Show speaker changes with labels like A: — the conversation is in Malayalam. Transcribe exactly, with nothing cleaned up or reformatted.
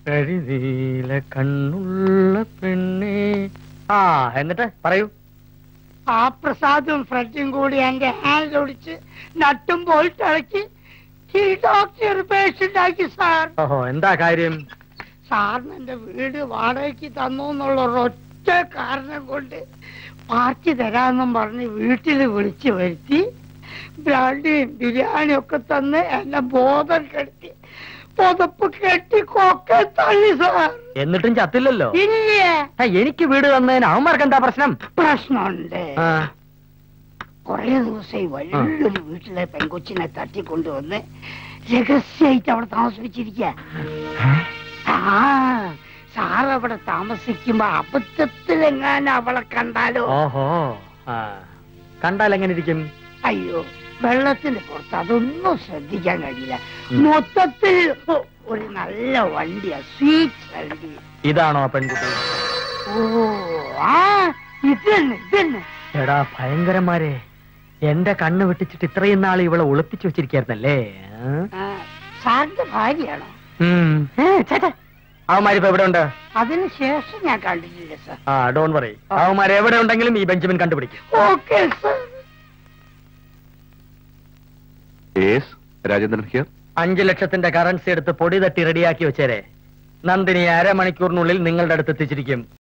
A: കരിനീല കണ്ണുള്ള പെണ്ണേ. ആ എന്നിട്ട് പറയൂ.
B: ആ പ്രസാദും ഫ്രണ്ടും കൂടി എന്റെ ഹാൻഡ് ഒടിച്ച് നട്ടും പോയിട്ടിളക്കി ഈ ഡോക്ടർ പേഷ്യന്റ് ആക്കി സാർ.
A: ഓഹോ, എന്താ കാര്യം?
B: സാറിന് എന്റെ വീട് വാടകയ്ക്ക് തന്നു എന്നുള്ള ഒരൊറ്റ കാരണം കൊണ്ട് പാർട്ടി തരാമെന്നും പറഞ്ഞ് വീട്ടിൽ വിളിച്ചു വരുത്തി ബ്രാൻഡിയും ബിരിയാണിയും ഒക്കെ തന്ന് എന്നെ ബോധം കെടുത്തി പുതപ്പ് കെട്ടി കൊക്കെ തള്ളി സാർ.
A: എന്നിട്ടും ചത്തില്ലല്ലോ?
B: ഇല്ലേ.
A: എനിക്ക് വീട് തന്നതിന് അവന്മാർക്ക് എന്താ പ്രശ്നം?
B: പ്രശ്നമുണ്ട്. കൊറേ ദിവസമായി വലിയൊരു വീട്ടിലെ പെൺകൊച്ചിനെ തട്ടിക്കൊണ്ടുവന്ന് രഹസ്യമായിട്ട് അവിടെ താമസിപ്പിച്ചിരിക്ക. ആ സാർ അവിടെ താമസിക്കുമ്പോ അബദ്ധത്തിലെങ്ങാനും അവളെ കണ്ടാലോ?
A: ഓഹോ, കണ്ടാൽ എങ്ങനെ ഇരിക്കും?
B: അയ്യോ, വെള്ളത്തിന് പുറത്ത് അതൊന്നും ശ്രദ്ധിക്കാൻ കഴിയില്ല. മൊത്തത്തിൽ ഒരു നല്ല വണ്ടിയാ, സ്വീറ്റ് വണ്ടി.
A: ഇതാണോ പെൺകുട്ടി?
B: ഓ ആ ഇത് തന്നെ ഇത് തന്നെ.
A: എടാ ഭയങ്കരന്മാരെ, എന്റെ കണ്ണ് വെട്ടിച്ചിട്ട് ഇത്രയും നാൾ ഇവളെ ഒളിപ്പിച്ചു വെച്ചിരിക്കായിരുന്നല്ലേ?
B: സാറിന്റെ ഭാര്യയാണോ?
A: ചേട്ടാ, അവന്മാരിപ്പോ എവിടെ ഉണ്ട്?
B: അതിനുശേഷം ഞാൻ കണ്ടിട്ടില്ല സാർ.
A: ആ ഡോൺ വറി, അവന്മാർ എവിടെ ഉണ്ടെങ്കിലും ഈ ബെഞ്ചമിൻ കണ്ടുപിടിക്കും.
B: Okay sir.
C: രാജേന്ദ്രൻ ഹിയർ.
A: അഞ്ചു ലക്ഷത്തിന്റെ കറൻസി എടുത്ത് പൊടി തട്ടി റെഡിയാക്കി വെച്ചേരെ. നന്ദിനി അരമണിക്കൂറിനുള്ളിൽ നിങ്ങളുടെ അടുത്ത് എത്തിച്ചിരിക്കും.